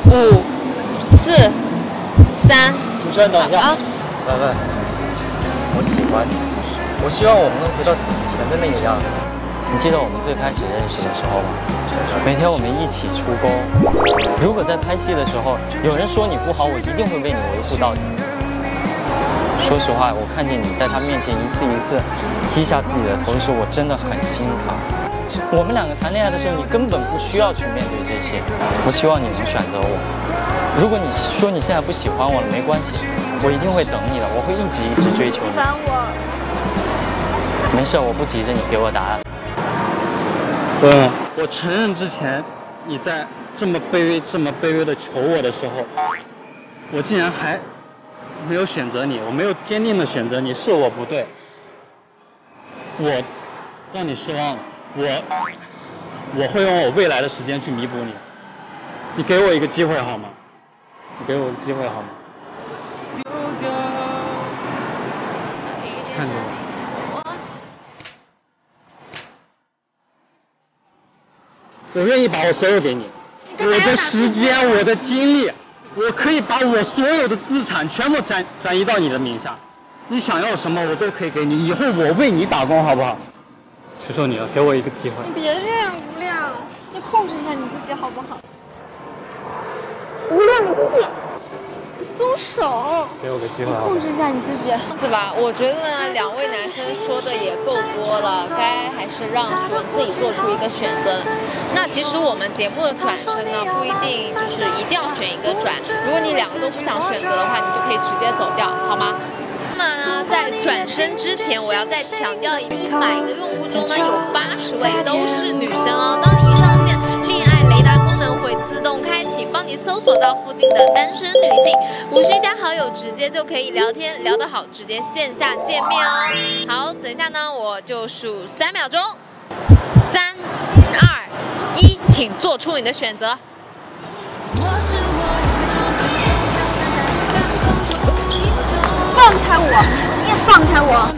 5、4、3。 主持人等一下。喂，我喜欢你，我希望我们能回到以前的那个样子。你记得我们最开始认识的时候吗？每天我们一起出工，如果在拍戏的时候有人说你不好，我一定会为你维护到底。说实话，我看见你在他面前一次一次低下自己的头的时候，我真的很心疼。我们两个谈恋爱的时候，你根本不需要去面对这些。我希望你能选择我。如果你说你现在不喜欢我了，没关系，我一定会等你的，我会一直追求你。 烦我。 没事，我不急着你给我答案。我承认之前你在这么卑微的求我的时候，我竟然还没有选择你，我没有坚定的选择你，是我不对，我让你失望了，我会用我未来的时间去弥补你，你给我一个机会好吗？你给我个机会好吗？看着我。我愿意把我所有给你，我的时间，我的精力，我可以把我所有的资产全部转移到你的名下。你想要什么，我都可以给你。以后我为你打工，好不好？求求你了，给我一个机会。 你别这样，吴亮，你控制一下你自己好不好？吴亮，你自己松手。 给我个机会。 你控制一下你自己。 是吧？我觉得呢，两位男生说的也够多了，该还是让说自己做出一个选择。那其实我们节目的转身呢，不一定就是一定要选一个转。如果你两个都不想选择的话，你就可以直接走掉，好吗？那么呢，在转身之前，我要再强调一句，100个用户中呢，有80位都是女生哦。当你一上线，恋爱雷达功能会自动开启，帮你搜索到附近的单身女性，无需加好友，直接就可以聊天，聊得好直接线下见面哦。好，等一下呢，我就数3秒钟，3、2、1，请做出你的选择。 放开我！你也放开我！